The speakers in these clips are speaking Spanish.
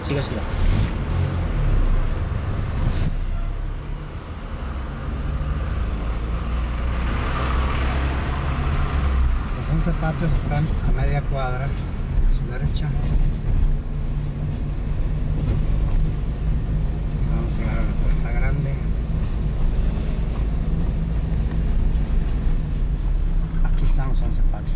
Siga, siga. Los 11 patios están a media cuadra a su derecha. Vamos a llegar a la plaza grande. Aquí están los 11 patios.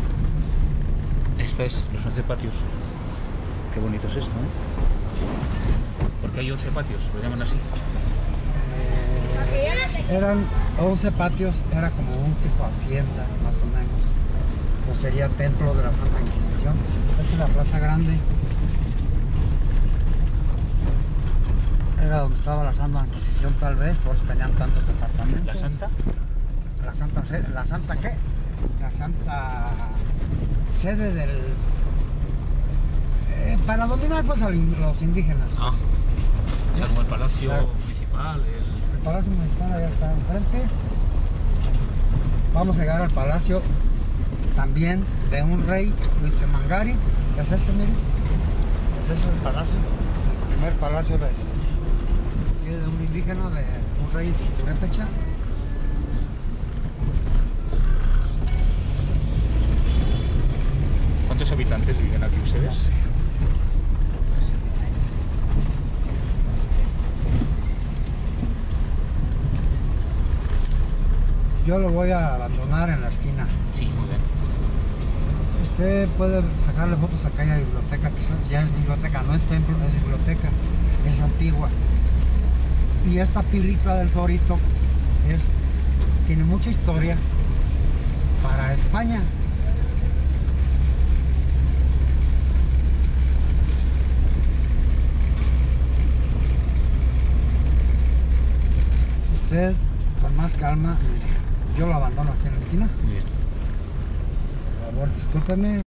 Esta es los 11 patios. Qué bonito es esto, ¿eh? Porque hay 11 patios, lo llaman así. Eran 11 patios, era como un tipo hacienda, más o menos. O sería templo de la Santa Inquisición. Esta es la plaza grande. Era donde estaba la Santa Inquisición, tal vez, por eso tenían tantos departamentos. ¿La Santa? ¿La Santa qué? La Santa sede del... para dominar pues a los indígenas. Ah. Pues. O sea, como el palacio Claro. municipal, El palacio municipal allá está enfrente. Vamos a llegar al palacio también de un rey, Luis Mangari. ¿Qué es ese, mire? Es ese el palacio, el primer palacio de un indígena, de un rey purépecha. ¿Cuántos habitantes viven aquí ustedes? Yo lo voy a abandonar en la esquina. Sí, muy bien. Usted puede sacarle fotos acá en la biblioteca, quizás ya es biblioteca, no es templo, es biblioteca, es antigua. Y esta pirrita del Torito tiene mucha historia para España. Usted con más calma, mire, yo lo abandono aquí en la esquina. Muy bien. Por favor, discúlpeme.